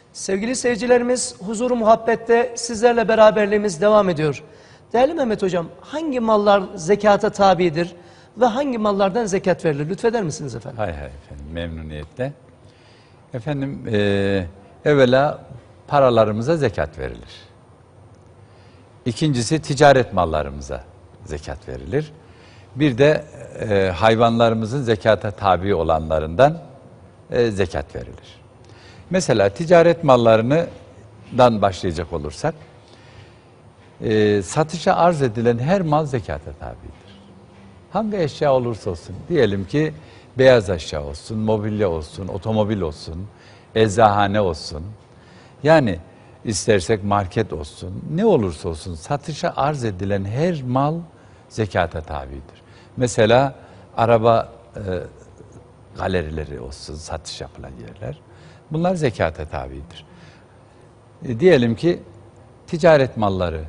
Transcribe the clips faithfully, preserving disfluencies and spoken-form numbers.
Sevgili seyircilerimiz, huzuru muhabbette sizlerle beraberliğimiz devam ediyor. Değerli Mehmet Hocam, hangi mallar zekata tabidir ve hangi mallardan zekat verilir? Lütfeder misiniz efendim? Hay hay efendim, memnuniyetle. Efendim, e, evvela paralarımıza zekat verilir. İkincisi ticaret mallarımıza zekat verilir. Bir de e, hayvanlarımızın zekata tabi olanlarından e, zekat verilir. Mesela ticaret mallarından başlayacak olursak, e, satışa arz edilen her mal zekata tabidir. Hangi eşya olursa olsun, diyelim ki beyaz eşya olsun, mobilya olsun, otomobil olsun, eczahane olsun, yani istersek market olsun, ne olursa olsun satışa arz edilen her mal zekata tabidir. Mesela araba e, galerileri olsun, satış yapılan yerler, bunlar zekata tabidir. E, diyelim ki ticaret malları,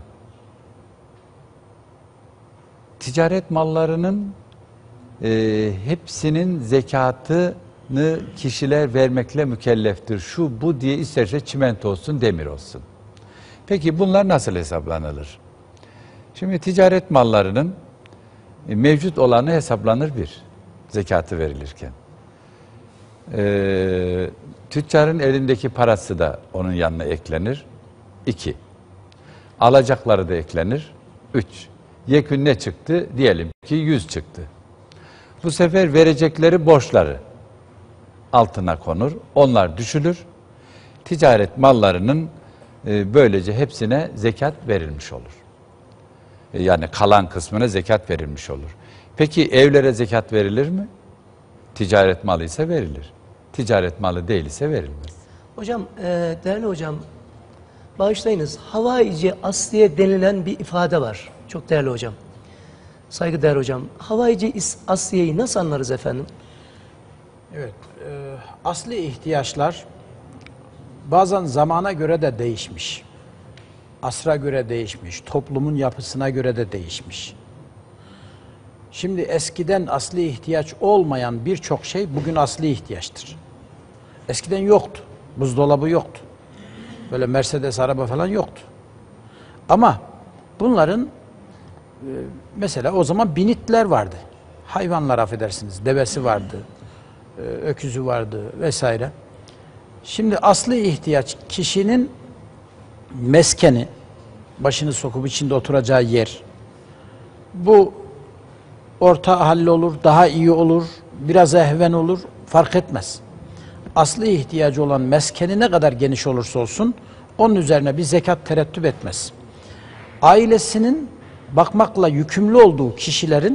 ticaret mallarının e, hepsinin zekatını kişiler vermekle mükelleftir. Şu bu diye isterse çimento olsun, demir olsun. Peki bunlar nasıl hesaplanılır? Şimdi ticaret mallarının e, mevcut olanı hesaplanır bir, zekatı verilirken. E, tüccarın elindeki parası da onun yanına eklenir. İki. Alacakları da eklenir. Üç. Yekün ne çıktı? Diyelim ki yüz çıktı. Bu sefer verecekleri borçları altına konur. Onlar düşülür. Ticaret mallarının e, böylece hepsine zekat verilmiş olur. E, yani kalan kısmına zekat verilmiş olur. Peki evlere zekat verilir mi? Ticaret malı ise verilir. Ticaret malı değil ise verilmez. Hocam, e, değerli hocam, bağışlayınız, havaici asliye denilen bir ifade var. Çok değerli hocam. Saygıdeğer hocam, havaici asliyeyi nasıl anlarız efendim? Evet, e, asli ihtiyaçlar bazen zamana göre de değişmiş. Asra göre değişmiş, toplumun yapısına göre de değişmiş. Şimdi eskiden asli ihtiyaç olmayan birçok şey bugün asli ihtiyaçtır. Eskiden yoktu, buzdolabı yoktu. Böyle Mercedes araba falan yoktu. Ama bunların mesela o zaman binitler vardı. Hayvanlar, affedersiniz, devesi vardı, öküzü vardı vesaire. Şimdi asli ihtiyaç kişinin meskeni, başını sokup içinde oturacağı yer. Bu orta halli olur, daha iyi olur, biraz ehven olur, fark etmez. Asli ihtiyacı olan meskeni ne kadar geniş olursa olsun onun üzerine bir zekat terettüp etmez. Ailesinin bakmakla yükümlü olduğu kişilerin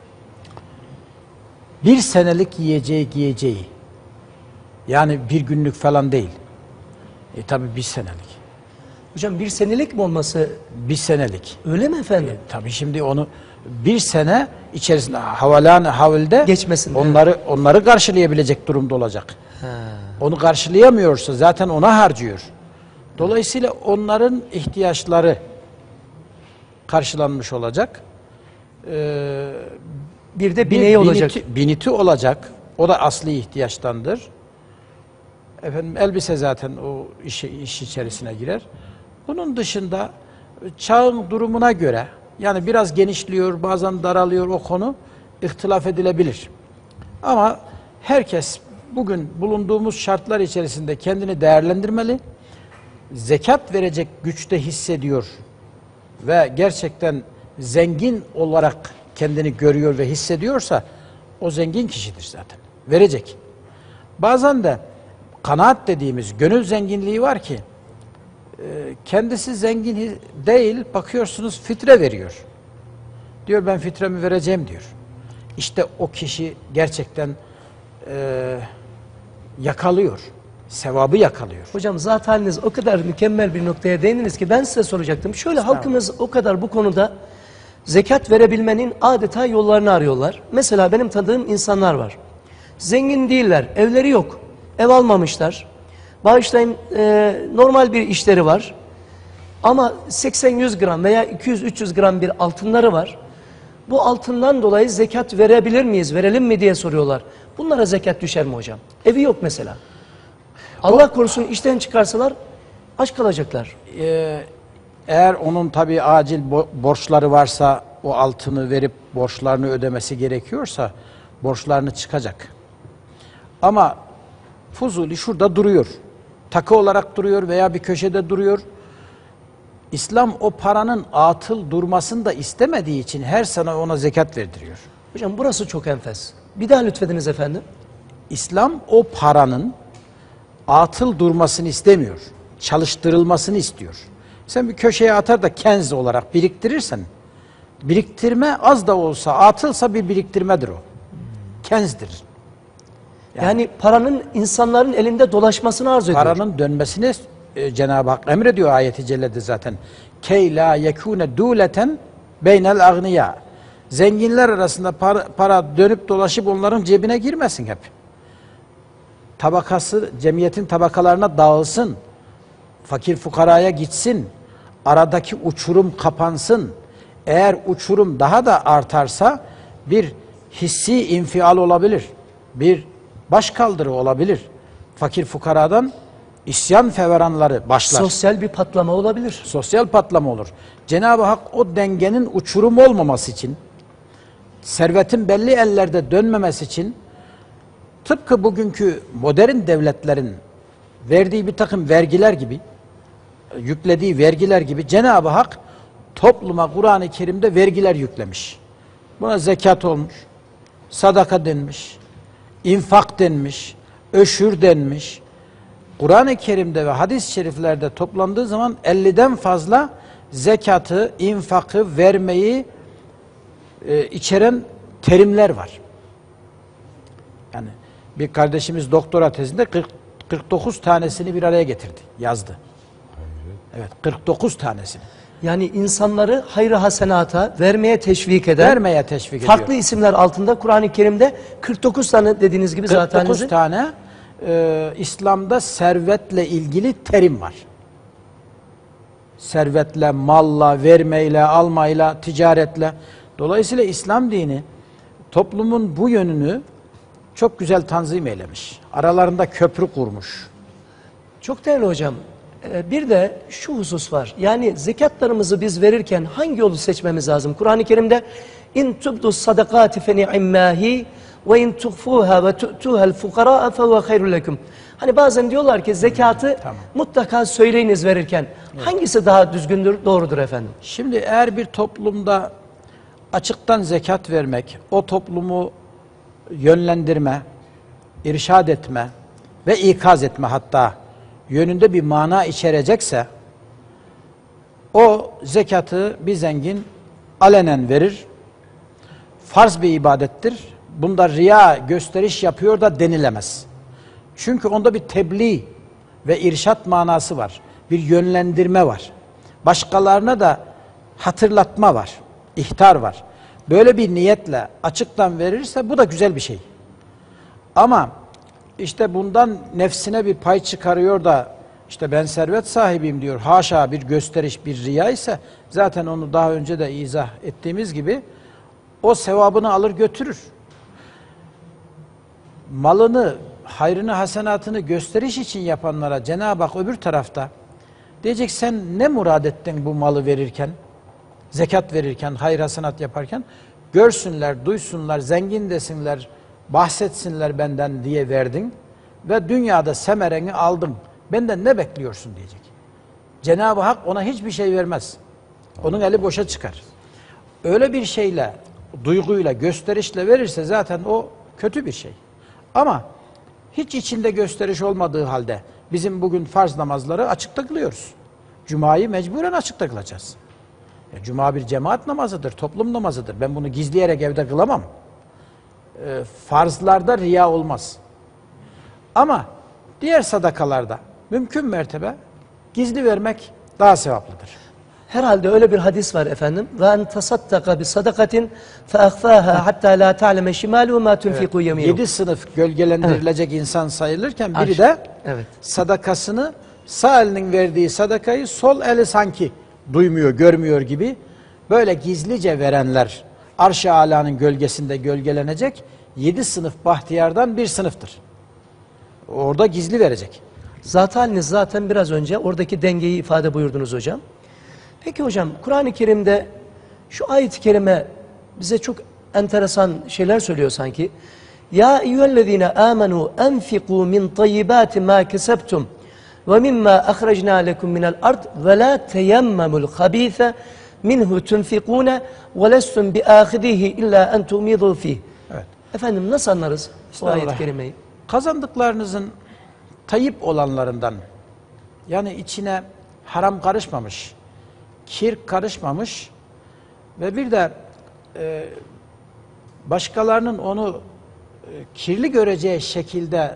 bir senelik yiyeceği giyeceği, yani bir günlük falan değil. E tabi bir senelik. Hocam bir senelik mi olması? Bir senelik. Öyle mi efendim? E, tabi şimdi onu bir sene içerisinde havalan havlde geçmesin, onları evet. onları karşılayabilecek durumda olacak. Ha. Onu karşılayamıyorsa zaten ona harcıyor. Dolayısıyla onların ihtiyaçları karşılanmış olacak. Ee, bir de bineği bir olacak. Biniti, biniti olacak. O da asli ihtiyaçtandır. Efendim elbise zaten o iş, iş içerisine girer. Bunun dışında çağın durumuna göre, yani biraz genişliyor, bazen daralıyor, o konu ihtilaf edilebilir. Ama herkes bugün bulunduğumuz şartlar içerisinde kendini değerlendirmeli. Zekat verecek güçte hissediyor ve gerçekten zengin olarak kendini görüyor ve hissediyorsa o zengin kişidir zaten. Verecek. Bazen de kanaat dediğimiz gönül zenginliği var ki kendisi zengin değil, bakıyorsunuz fitre veriyor. Diyor ben fitremi vereceğim diyor. İşte o kişi gerçekten e, yakalıyor. Sevabı yakalıyor. Hocam zat haliniz o kadar mükemmel bir noktaya değindiniz ki ben size soracaktım. Şöyle halkımız o kadar bu konuda zekat verebilmenin adeta yollarını arıyorlar. Mesela benim tanıdığım insanlar var. Zengin değiller, evleri yok, ev almamışlar. Bağışlayın e, normal bir işleri var. Ama seksen yüz gram veya iki yüz üç yüz gram bir altınları var. Bu altından dolayı zekat verebilir miyiz, verelim mi diye soruyorlar. Bunlara zekat düşer mi hocam? Evi yok mesela. Allah korusun işten çıkarsalar aç kalacaklar. Ee, eğer onun tabii acil bo- borçları varsa, o altını verip borçlarını ödemesi gerekiyorsa borçlarını çıkacak. Ama Fuzuli şurada duruyor. Takı olarak duruyor veya bir köşede duruyor. İslam o paranın atıl durmasını da istemediği için her sene ona zekat verdiriyor. Hocam burası çok enfes. Bir daha lütfediniz efendim. İslam o paranın atıl durmasını istemiyor. Çalıştırılmasını istiyor. Sen bir köşeye atar da kenz olarak biriktirirsen, biriktirme az da olsa, atılsa bir biriktirmedir o. Kenzdir. Yani, yani paranın insanların elinde dolaşmasını arzu ediyor. Paranın dönmesini e, Cenab-ı Hak emrediyor ayeti cellede zaten. Key la yekune duleten beynel agniya. Zenginler arasında para, para dönüp dolaşıp onların cebine girmesin hep. Tabakası, cemiyetin tabakalarına dağılsın. Fakir fukaraya gitsin. Aradaki uçurum kapansın. Eğer uçurum daha da artarsa bir hissi infial olabilir. Bir başkaldırı olabilir. Fakir fukaradan isyan feveranları başlar. Sosyal bir patlama olabilir. Sosyal patlama olur. Cenab-ı Hak o dengenin uçurum olmaması için, servetin belli ellerde dönmemesi için, tıpkı bugünkü modern devletlerin verdiği bir takım vergiler gibi, yüklediği vergiler gibi Cenab-ı Hak topluma Kur'an-ı Kerim'de vergiler yüklemiş. Buna zekat olmuş, sadaka denmiş, infak denmiş, öşür denmiş. Kur'an-ı Kerim'de ve hadis-i şeriflerde toplandığı zaman elliden fazla zekatı, infakı vermeyi e, içeren terimler var. Yani bir kardeşimiz doktora tezinde kırk, kırk dokuz tanesini bir araya getirdi, yazdı. Evet, kırk dokuz tanesini. Yani insanları hayır hasenata vermeye teşvik eden, vermeye teşvik farklı ediyor. isimler altında Kur'an-ı Kerim'de kırk dokuz tane dediğiniz gibi zaten. kırk dokuz tane e, İslam'da servetle ilgili terim var. Servetle, malla, vermeyle, almayla, ticaretle. Dolayısıyla İslam dini toplumun bu yönünü çok güzel tanzim eylemiş. Aralarında köprü kurmuş. Çok değerli hocam. Bir de şu husus var. Yani zekatlarımızı biz verirken hangi yolu seçmemiz lazım? Kur'an-ı Kerim'de in tubdu sadakati fe ni'immahi ve in tuhfuha ve tu'tuha'l fuqara fe huve hayrun lekum. Hani bazen diyorlar ki zekatı tamam, mutlaka söyleyiniz verirken. Evet. Hangisi daha düzgündür, doğrudur efendim? Şimdi eğer bir toplumda açıktan zekat vermek, o toplumu yönlendirme, irşad etme ve ikaz etme hatta yönünde bir mana içerecekse, o zekatı bir zengin alenen verir. Farz bir ibadettir. Bunda riya, gösteriş yapıyor da denilemez. Çünkü onda bir tebliğ ve irşat manası var. Bir yönlendirme var. Başkalarına da hatırlatma var. İhtar var. Böyle bir niyetle açıktan verirse bu da güzel bir şey. Ama İşte bundan nefsine bir pay çıkarıyor da işte ben servet sahibiyim diyor. Haşa bir gösteriş, bir riya ise zaten onu daha önce de izah ettiğimiz gibi o sevabını alır götürür. Malını, hayrını, hasenatını gösteriş için yapanlara Cenab-ı Hak öbür tarafta diyecek sen ne murad ettin bu malı verirken, zekat verirken, hayır hasenat yaparken? Görsünler, duysunlar, zengin desinler, bahsetsinler benden diye verdin ve dünyada semereni aldım. Benden ne bekliyorsun diyecek. Cenab-ı Hak ona hiçbir şey vermez. Onun eli boşa çıkar. Öyle bir şeyle, duyguyla, gösterişle verirse zaten o kötü bir şey. Ama hiç içinde gösteriş olmadığı halde bizim bugün farz namazları açıkta kılıyoruz. Cuma'yı mecburen açıkta kılacağız. E, Cuma bir cemaat namazıdır, toplum namazıdır. Ben bunu gizleyerek evde kılamam. E, farzlarda riya olmaz. Ama diğer sadakalarda mümkün mertebe gizli vermek daha sevaplıdır. Herhalde öyle bir hadis var efendim. Ve en tasaddaka bi sadakatin fe ahfaha hatta la ta'leme şimalu ma tunfiku yeminu. Yedi sınıf gölgelendirilecek evet. insan sayılırken biri Aş. de evet. sadakasını sağ elinin verdiği sadakayı sol eli sanki duymuyor, görmüyor gibi böyle gizlice verenler Arş-ı Alâ'nın gölgesinde gölgelenecek yedi sınıf bahtiyardan bir sınıftır. Orada gizli verecek. Zat haliniz zaten biraz önce oradaki dengeyi ifade buyurdunuz hocam. Peki hocam, Kur'an-ı Kerim'de şu ayet-i kerime bize çok enteresan şeyler söylüyor sanki. Ya eyyühellezine amenu enfiku min tayyibati ma kesebtum ve mimma ahrajna lekum minel ard ve la teyemmemul habîse minhu tunfikune ve lestum bi ahidihi illa en tumidu fih. Evet. Efendim nasıl anlarız bu ayet-i kerimeyi? Kazandıklarınızın tayyip olanlarından, yani içine haram karışmamış, kir karışmamış ve bir de e, başkalarının onu e, kirli göreceği şekilde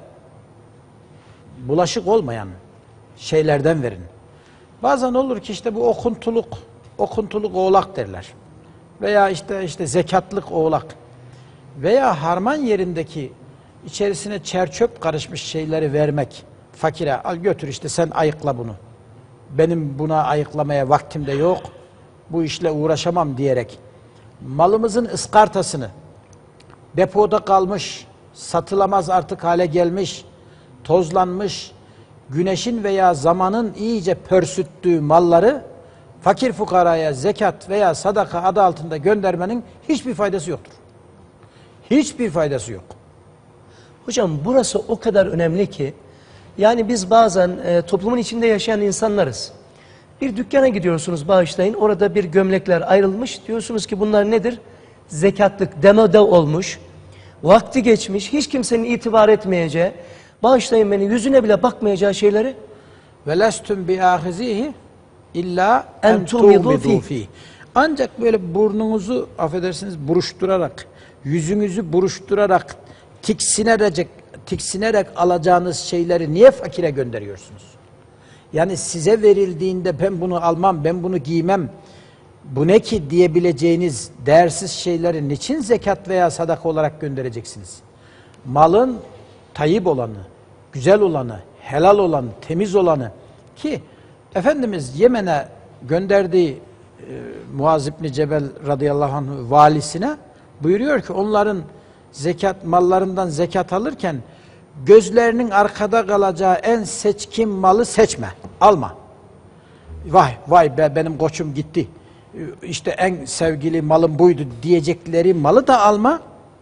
bulaşık olmayan şeylerden verin. Bazen olur ki işte bu okuntuluk, okuntuluk oğlak derler. Veya işte işte zekatlık oğlak. Veya harman yerindeki içerisine çerçöp karışmış şeyleri vermek. Fakire al götür işte sen ayıkla bunu. Benim buna ayıklamaya vaktim de yok. Bu işle uğraşamam diyerek malımızın ıskartasını depoda kalmış, satılamaz artık hale gelmiş, tozlanmış, güneşin veya zamanın iyice pörsüttüğü malları fakir fukaraya zekat veya sadaka adı altında göndermenin hiçbir faydası yoktur. Hiçbir faydası yok. Hocam burası o kadar önemli ki, yani biz bazen e, toplumun içinde yaşayan insanlarız. Bir dükkana gidiyorsunuz, bağışlayın, orada bir gömlekler ayrılmış, diyorsunuz ki bunlar nedir? Zekatlık, demode olmuş, vakti geçmiş, hiç kimsenin itibar etmeyeceği, bağışlayın beni, yüzüne bile bakmayacağı şeyleri وَلَسْتُمْ بِآخِزِيهِ illa en en tumidu tumidu fi. fi. Ancak böyle burnunuzu affedersiniz buruşturarak, yüzünüzü buruşturarak, tiksinerek, tiksinerek alacağınız şeyleri niye fakire gönderiyorsunuz? Yani size verildiğinde ben bunu almam, ben bunu giymem, bu ne ki diyebileceğiniz değersiz şeyleri niçin zekat veya sadaka olarak göndereceksiniz? Malın tayyip olanı, güzel olanı, helal olanı, temiz olanı ki Efendimiz Yemen'e gönderdiği e, Muaz İbni Cebel radıyallahu anh valisine buyuruyor ki onların zekat mallarından zekat alırken gözlerinin arkada kalacağı en seçkin malı seçme, alma. Vay vay be benim koçum gitti. İşte en sevgili malım buydu diyecekleri malı da alma.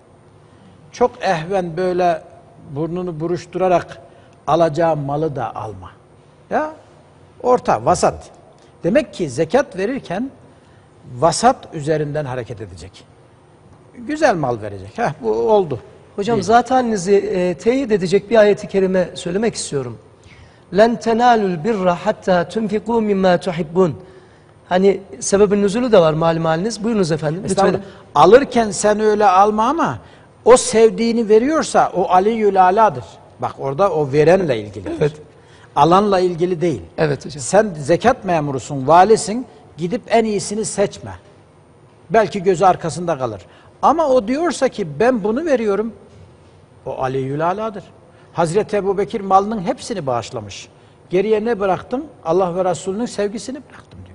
Çok ehven böyle burnunu buruşturarak alacağı malı da alma. Ya orta, vasat. Demek ki zekat verirken vasat üzerinden hareket edecek. Güzel mal verecek. Heh, bu oldu. Hocam Değil. zat halinizi e, teyit edecek bir ayeti kerime söylemek istiyorum. لَنْ تَنَالُوا الْبِرَّ حَتَّى تُنْفِقُوا مِمَّا تُحِبُّونَ. Hani sebebin nüzulü de var malum haliniz. Buyurunuz efendim. Lütfen. Alırken sen öyle alma ama o sevdiğini veriyorsa o Aliyyül Ala'dır. Bak orada o verenle ilgili. Evet. Alanla ilgili değil. Evet hocam. Sen zekat memurusun, valisin, gidip en iyisini seçme. Belki gözü arkasında kalır. Ama o diyorsa ki ben bunu veriyorum, o Aliyyül Ala'dır. Hazreti Ebubekir malının hepsini bağışlamış. Geriye ne bıraktım? Allah ve Resulünün sevgisini bıraktım diyor.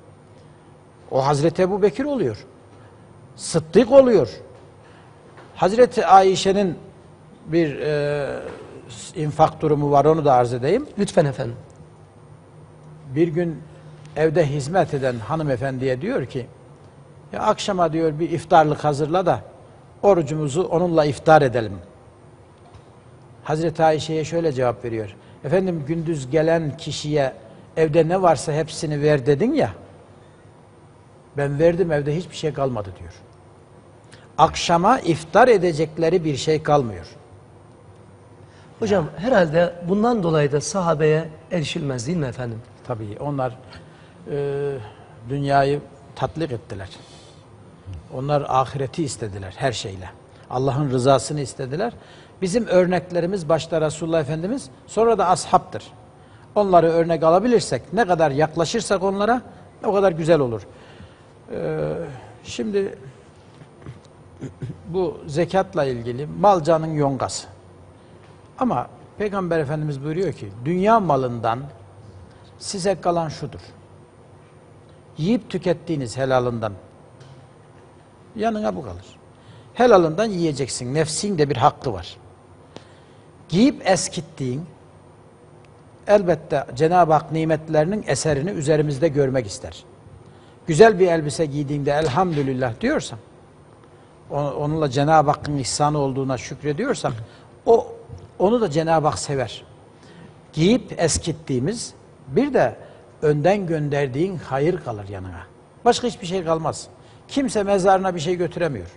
O Hazreti Ebubekir oluyor. Sıddık oluyor. Hazreti Ayşe'nin bir e, infak durumu var, onu da arz edeyim. Lütfen efendim. Bir gün evde hizmet eden hanımefendiye diyor ki, ya akşama diyor bir iftarlık hazırla da orucumuzu onunla iftar edelim. Hazreti Ayşe'ye şöyle cevap veriyor. Efendim gündüz gelen kişiye evde ne varsa hepsini ver dedin ya. Ben verdim, evde hiçbir şey kalmadı diyor. Akşama iftar edecekleri bir şey kalmıyor. Hocam herhalde bundan dolayı da sahabeye erişilmez değil mi efendim? Tabii onlar e, dünyayı tatbik ettiler. Onlar ahireti istediler her şeyle. Allah'ın rızasını istediler. Bizim örneklerimiz başta Resulullah Efendimiz, sonra da ashaptır. Onları örnek alabilirsek, ne kadar yaklaşırsak onlara o kadar güzel olur. Ee, şimdi bu zekatla ilgili mal canın yongası. Ama Peygamber Efendimiz buyuruyor ki dünya malından size kalan şudur. Yiyip tükettiğiniz helalından yanına bu kalır. Helalından yiyeceksin. Nefsin de bir hakkı var. Giyip eskittiğin, elbette Cenab-ı Hak nimetlerinin eserini üzerimizde görmek ister. Güzel bir elbise giydiğinde elhamdülillah diyorsan, onunla Cenab-ı Hakk'ın ihsanı olduğuna şükrediyorsak, o onu da Cenab-ı Hak sever. Giyip eskittiğimiz, bir de önden gönderdiğin hayır kalır yanına. Başka hiçbir şey kalmaz. Kimse mezarına bir şey götüremiyor.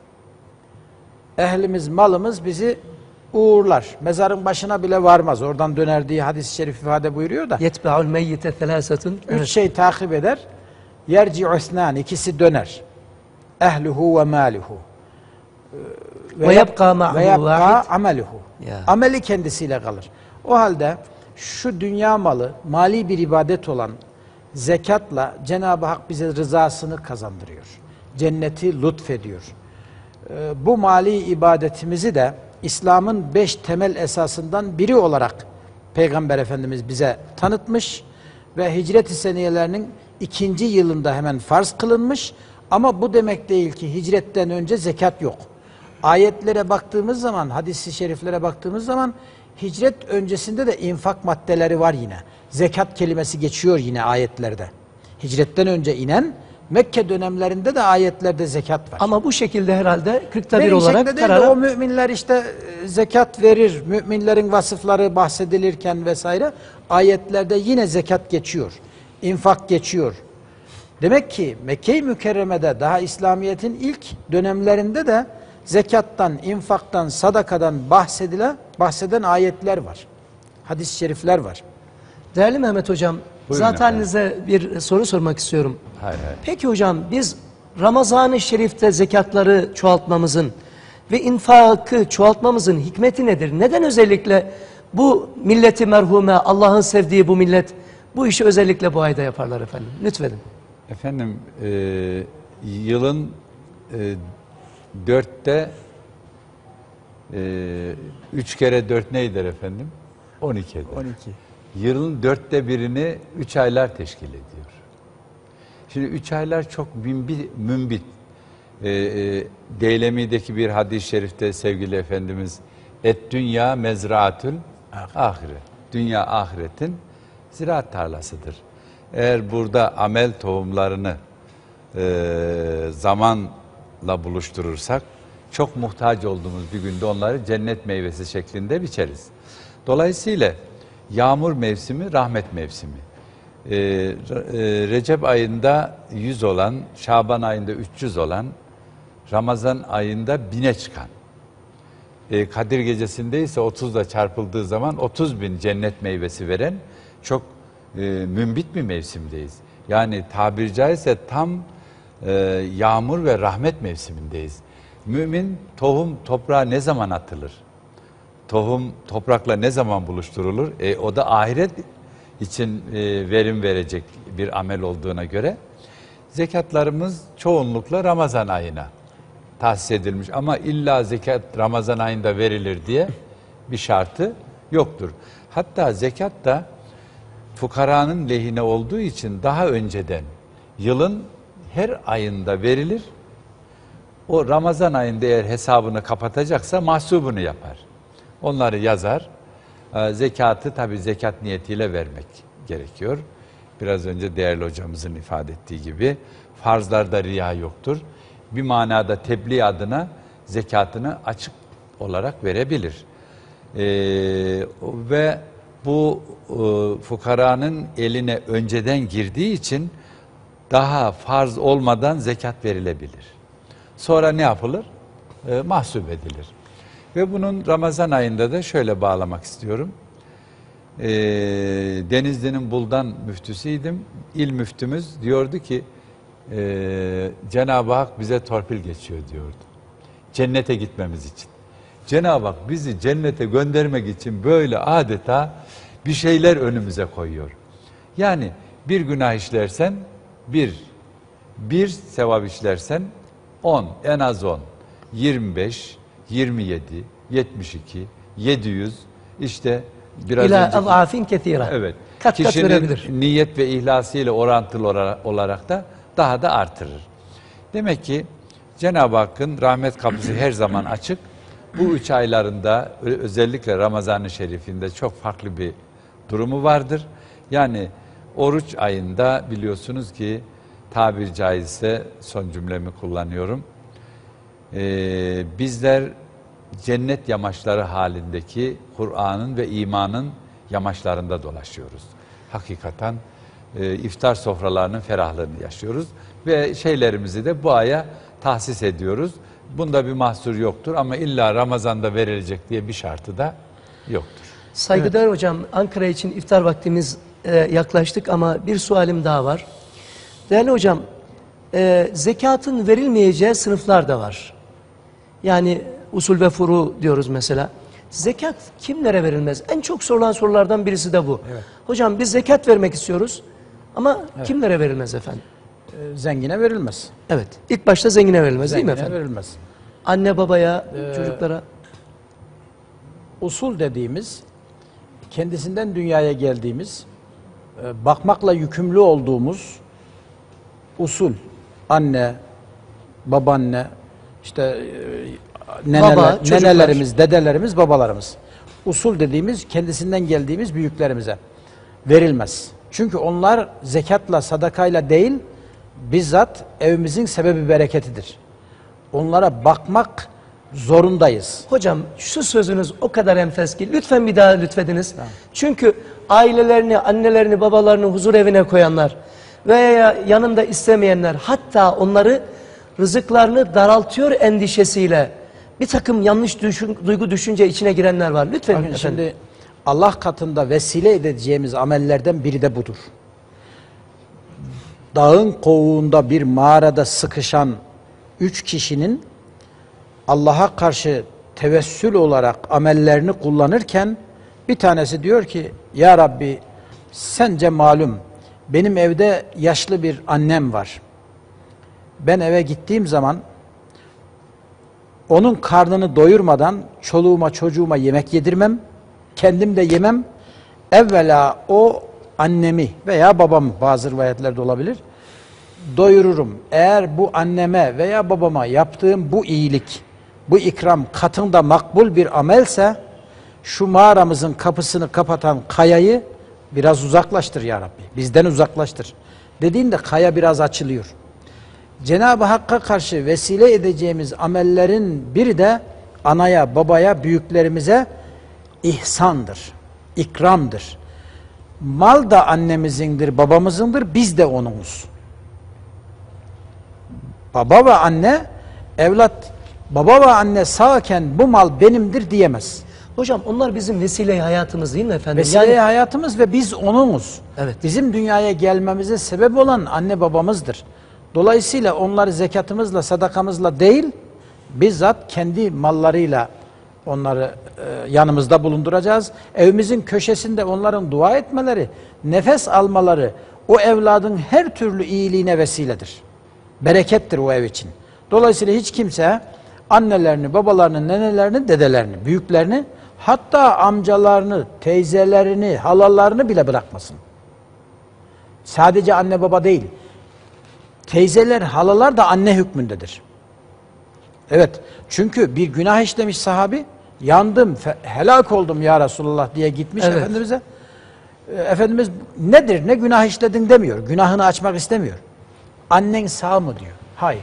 Ehlimiz, malımız bizi uğurlar. Mezarın başına bile varmaz. Oradan döner diye hadis-i şerif ifade buyuruyor da. Yetbe'ul meyyite thelâsetun. Üç şey takip eder. Yerci'u isnân, ikisi döner. Ehluhu ve mâluhu. Ve yebqa ma'hu ve yebqa vahid. ameluhu. Ya. Ameli kendisiyle kalır. O halde şu dünya malı, mali bir ibadet olan zekatla Cenab-ı Hak bize rızasını kazandırıyor. Cenneti lütfediyor. Ee, bu mali ibadetimizi de İslam'ın beş temel esasından biri olarak Peygamber Efendimiz bize tanıtmış ve hicret-i seniyelerinin ikinci yılında hemen farz kılınmış. Ama bu demek değil ki hicretten önce zekat yok. Ayetlere baktığımız zaman, hadis-i şeriflere baktığımız zaman hicret öncesinde de infak maddeleri var yine. Zekat kelimesi geçiyor yine ayetlerde. Hicretten önce inen Mekke dönemlerinde de ayetlerde zekat var. Ama bu şekilde herhalde kırkta bir Benim olarak şeklinde değil de karara... o müminler işte e, zekat verir, müminlerin vasıfları bahsedilirken vesaire ayetlerde yine zekat geçiyor, infak geçiyor. Demek ki Mekke-i Mükerreme'de daha İslamiyet'in ilk dönemlerinde de zekattan, infaktan, sadakadan bahsedilen, bahseden ayetler var. Hadis-i şerifler var. Değerli Mehmet Hocam, Buyurun zaten efendim. size bir soru sormak istiyorum. Hayır, hayır. Peki hocam, biz Ramazan-ı Şerif'te zekatları çoğaltmamızın ve infakı çoğaltmamızın hikmeti nedir? Neden özellikle bu milleti merhume, Allah'ın sevdiği bu millet bu işi özellikle bu ayda yaparlar efendim? Lütfedin. Efendim e, yılın e, dörtte e, üç kere dört neydir efendim? On iki eder. on iki. Yılın dörtte birini üç aylar teşkil ediyor. Şimdi üç aylar çok mümbit. mümbit. E, e, Deylemi'deki bir hadis-i şerifte sevgili Efendimiz et dünya mezraatül ahiret. Dünya ahiretin ziraat tarlasıdır. Eğer burada amel tohumlarını e, zamanla buluşturursak çok muhtaç olduğumuz bir günde onları cennet meyvesi şeklinde biçeriz. Dolayısıyla yağmur mevsimi rahmet mevsimi. E, e, Recep ayında yüz olan, Şaban ayında üç yüz olan, Ramazan ayında bine çıkan. E, Kadir gecesinde ise otuzla çarpıldığı zaman otuz bin cennet meyvesi veren çok e, mümbit bir mevsimdeyiz. Yani tabiri caizse tam e, yağmur ve rahmet mevsimindeyiz. Mümin tohum toprağa ne zaman atılır? Tohum toprakla ne zaman buluşturulur? E, o da ahiret için e, verim verecek bir amel olduğuna göre zekatlarımız çoğunlukla Ramazan ayına tahsis edilmiş. Ama illa zekat Ramazan ayında verilir diye bir şartı yoktur. Hatta zekat da fukaranın lehine olduğu için daha önceden yılın her ayında verilir. O Ramazan ayında eğer hesabını kapatacaksa mahsubunu yapar. Onları yazar. Zekatı tabii zekat niyetiyle vermek gerekiyor. Biraz önce değerli hocamızın ifade ettiği gibi farzlarda riya yoktur. Bir manada tebliğ adına zekatını açık olarak verebilir. Ee, ve bu e, fukaranın eline önceden girdiği için daha farz olmadan zekat verilebilir. Sonra ne yapılır? E, mahsup edilir. Ve bunun Ramazan ayında da şöyle bağlamak istiyorum. E, Denizli'nin Buldan müftüsüydüm. İl müftümüz diyordu ki e, Cenab-ı Hak bize torpil geçiyor diyordu. Cennete gitmemiz için. Cenab-ı Hak bizi cennete göndermek için böyle adeta bir şeyler önümüze koyuyor. Yani bir günah işlersen bir, bir sevap işlersen on, en az on, yirmi beş, yirmi yedi, yetmiş iki, yedi yüz, işte biraz İlâ önceki... azâfin kethîrâ. Evet. Kat kat Kişinin verebilir. niyet ve ihlasıyla orantılı olarak da daha da artırır. Demek ki Cenab-ı Hakk'ın rahmet kapısı her zaman açık. Bu üç aylarında özellikle Ramazan-ı Şerif'inde çok farklı bir durumu vardır. Yani oruç ayında biliyorsunuz ki tabiri caizse son cümlemi kullanıyorum. Ee, bizler cennet yamaçları halindeki Kur'an'ın ve imanın yamaçlarında dolaşıyoruz. Hakikaten e, iftar sofralarının ferahlığını yaşıyoruz ve şeylerimizi de bu aya tahsis ediyoruz. Bunda bir mahsur yoktur ama illa Ramazan'da verilecek diye bir şartı da yoktur. Saygıdeğer evet. Hocam, Ankara için iftar vaktimiz e, yaklaştık ama bir sualim daha var. Değerli hocam, e, zekatın verilmeyeceği sınıflar da var. Yani usul ve furu diyoruz mesela. Zekat kimlere verilmez? En çok sorulan sorulardan birisi de bu. Evet. Hocam biz zekat vermek istiyoruz ama evet. kimlere verilmez efendim? Ee, zengine verilmez. Evet. İlk başta zengine verilmez zengine değil mi efendim? verilmez. Anne babaya, ee, çocuklara. Usul dediğimiz, kendisinden dünyaya geldiğimiz, e, bakmakla yükümlü olduğumuz usul. Anne, babaanne, işte e, neneler, Baba, nenelerimiz, dedelerimiz, babalarımız. Usul dediğimiz kendisinden geldiğimiz büyüklerimize verilmez. Çünkü onlar zekatla, sadakayla değil, bizzat evimizin sebebi bereketidir. Onlara bakmak zorundayız. Hocam şu sözünüz o kadar enfes ki lütfen bir daha lütfediniz. Tamam. Çünkü ailelerini, annelerini, babalarını huzur evine koyanlar veya yanında istemeyenler, hatta onları rızıklarını daraltıyor endişesiyle bir takım yanlış düşün, duygu düşünce içine girenler var. Lütfen Bakın efendim. Şimdi Allah katında vesile edeceğimiz amellerden biri de budur. Dağın kovuğunda bir mağarada sıkışan üç kişinin Allah'a karşı tevessül olarak amellerini kullanırken bir tanesi diyor ki, ya Rabbi sence malum benim evde yaşlı bir annem var. Ben eve gittiğim zaman onun karnını doyurmadan çoluğuma çocuğuma yemek yedirmem, kendim de yemem. Evvela o annemi veya babam, bazı rivayetlerde olabilir, doyururum. Eğer bu anneme veya babama yaptığım bu iyilik, bu ikram katında makbul bir amelse, şu mağaramızın kapısını kapatan kayayı biraz uzaklaştır ya Rabbi. Bizden uzaklaştır. Dediğinde kaya biraz açılıyor. Cenab-ı Hakk'a karşı vesile edeceğimiz amellerin biri de anaya, babaya, büyüklerimize ihsandır, ikramdır. Mal da annemizindir, babamızındır, biz de onunuz. Baba ve anne, evlat, baba ve anne sağken bu mal benimdir diyemez. Hocam onlar bizim vesile hayatımız değil mi efendim? Vesile yani... hayatımız ve biz onunuz. Evet. Bizim dünyaya gelmemize sebep olan anne babamızdır. Dolayısıyla onları zekatımızla, sadakamızla değil, bizzat kendi mallarıyla onları e, yanımızda bulunduracağız. Evimizin köşesinde onların dua etmeleri, nefes almaları o evladın her türlü iyiliğine vesiledir. Berekettir o ev için. Dolayısıyla hiç kimse annelerini, babalarını, nenelerini, dedelerini, büyüklerini, hatta amcalarını, teyzelerini, halalarını bile bırakmasın. Sadece anne baba değil. Teyzeler, halalar da anne hükmündedir. Evet, çünkü bir günah işlemiş sahabi, yandım, helak oldum ya Resulullah diye gitmiş evet. Efendimiz'e. Efendimiz nedir, ne günah işledin demiyor, günahını açmak istemiyor. Annen sağ mı diyor, hayır.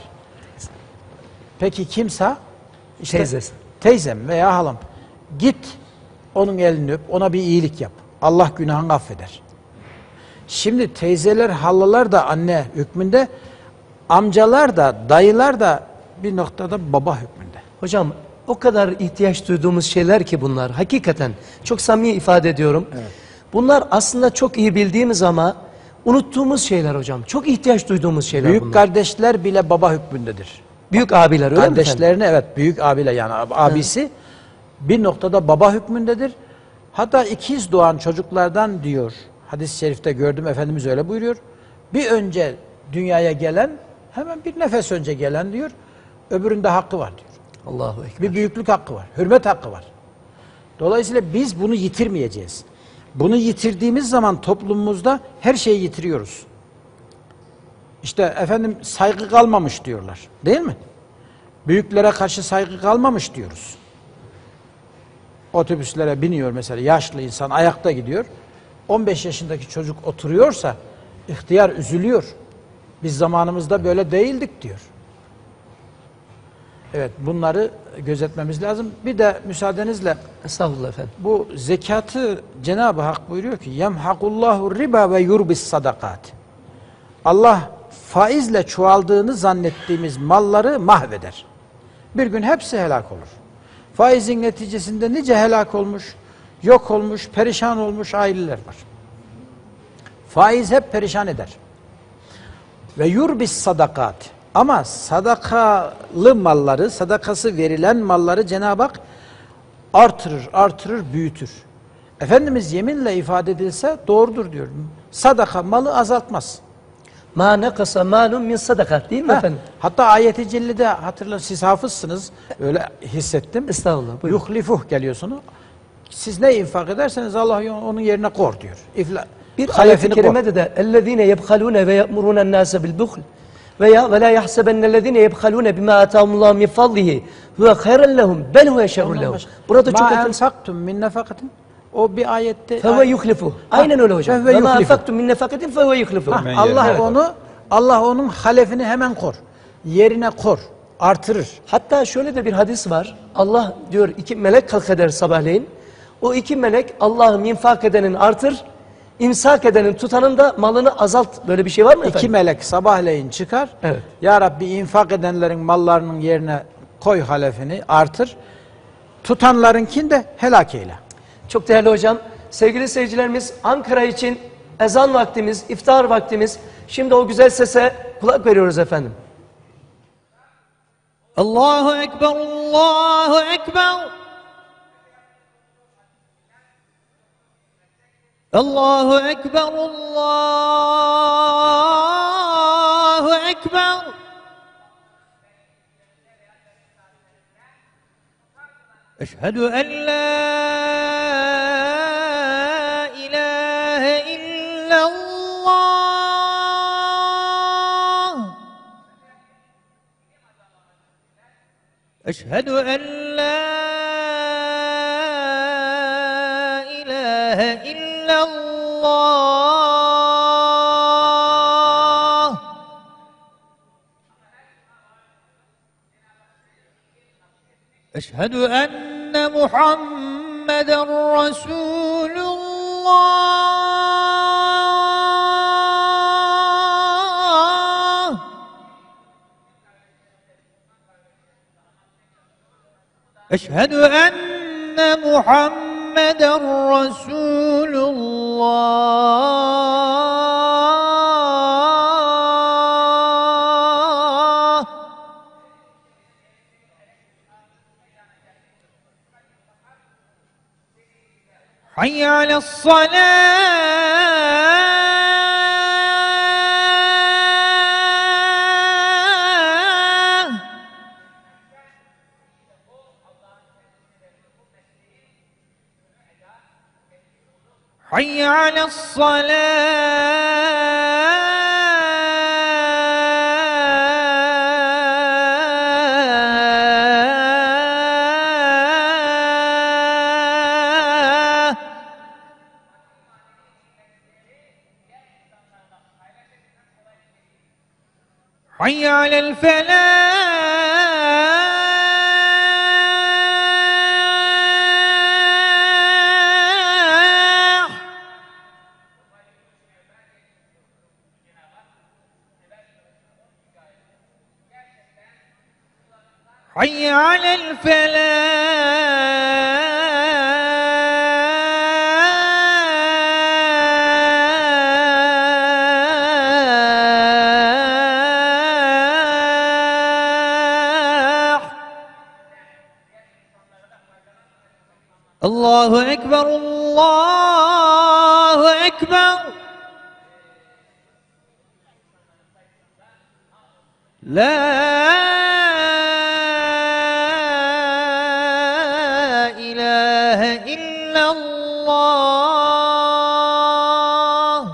Peki kim sağ? İşte teyzesi. Teyzem veya halam. Git, onun elini öp, ona bir iyilik yap. Allah günahını affeder. Şimdi teyzeler, halalar da anne hükmünde, amcalar da, dayılar da bir noktada baba hükmünde. Hocam o kadar ihtiyaç duyduğumuz şeyler ki bunlar. Hakikaten çok samimi ifade ediyorum. Evet. Bunlar aslında çok iyi bildiğimiz ama unuttuğumuz şeyler hocam. Çok ihtiyaç duyduğumuz şeyler büyük bunlar. Büyük kardeşler bile baba hükmündedir. Büyük abiler öyle mi? Kardeşlerini evet, büyük abiler yani abisi evet. Bir noktada baba hükmündedir. Hatta ikiz doğan çocuklardan diyor, hadis-i şerifte gördüm, Efendimiz öyle buyuruyor. Bir önce dünyaya gelen, hemen bir nefes önce gelen diyor, öbüründe hakkı var diyor. Allahu Ekber. Bir büyüklük hakkı var, hürmet hakkı var. Dolayısıyla biz bunu yitirmeyeceğiz. Bunu yitirdiğimiz zaman toplumumuzda her şeyi yitiriyoruz. İşte efendim saygı kalmamış diyorlar, değil mi? Büyüklere karşı saygı kalmamış diyoruz. Otobüslere biniyor mesela yaşlı insan, ayakta gidiyor. on beş yaşındaki çocuk oturuyorsa ihtiyar üzülüyor. Biz zamanımızda böyle değildik diyor. Evet, bunları gözetmemiz lazım. Bir de müsaadenizle Estağfurullah efendim. bu zekatı Cenab-ı Hak buyuruyor ki yemhakullahu riba ve yurbis sadakat. Allah faizle çoğaldığını zannettiğimiz malları mahveder. Bir gün hepsi helak olur. Faizin neticesinde nice helak olmuş, yok olmuş, perişan olmuş aileler var. Faiz hep perişan eder. Ve yurbis sadakat. Ama sadakalı malları, sadakası verilen malları Cenab-ı Hak artırır, artırır, büyütür. Efendimiz yeminle ifade edilse doğrudur diyor. Sadaka malı azaltmaz. Ma nekasa malun min sadakat değil mi Heh, efendim? hatta ayet-i cellede hatırlayın, siz hafızsınız, öyle hissettim. Estağfurullah. Buyurun. Yuhlifuh geliyor sonu. Siz ne infak ederseniz Allah onun yerine kor diyor. İfla, Bir ayet-i halefini kor. kerimede de ellezine yebhalune ve ye'muruna nase bil buhl veya ve la yahsebennellezine yebhalune bima atahumullahu min fadlihi huve hayran lehum bel huve şerrun lehum. Burada çok Ma yakın. enfaktum min nefakatin. O bir ayette Feve yuhlifu. Aynen öyle hocam. Feve Ve ma yuhlifu. enfaktum min nefakatin feve yuhlifu. Ha, Hemen Allah yerine onu Allah onun halefini hemen kor. Yerine kor. Artırır. Hatta şöyle de bir hadis var. Allah diyor iki melek kalk eder sabahleyin. O iki melek Allah'ım infak edenin artır, imsak edenin tutanın da malını azalt. Böyle bir şey var mı efendim? İki melek sabahleyin çıkar. Evet. Ya Rabbi infak edenlerin mallarının yerine koy halefini artır. Tutanlarınkini de helak eyle. Çok değerli hocam. Sevgili seyircilerimiz, Ankara için ezan vaktimiz, iftar vaktimiz. Şimdi o güzel sese kulak veriyoruz efendim. Allahu Ekber, Allahu Ekber. Allahu Ekber, Allahu Ekber. Eşhedü en la ilahe illallah. Eşhedü en la ilahe illallah. Eşhedü enne Muhammeden Resulullah. Eşhedü enne Muhammeden Resulullah. Hayy ale's-salâh. Hayy ale's-salâh. Hayy alel-felâh. Hayy alel-felâh. Allahu Ekber, Allahu Ekber. La ilahe illallah.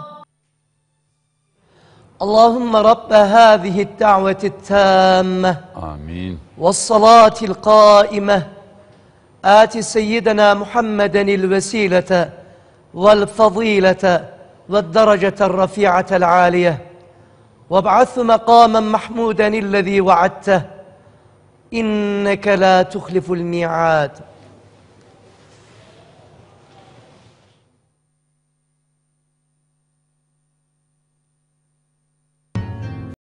Allahümme Rabbe hâzihi d-da'veti t-tâmmeh Amin. ve's-salâti l-qâimeh. آت سيدنا محمدا الوسيلة والفضيلة والدرجة الرفيعة العالية وابعث مقاما محمودا الذي وعدته إنك لا تخلف الميعاد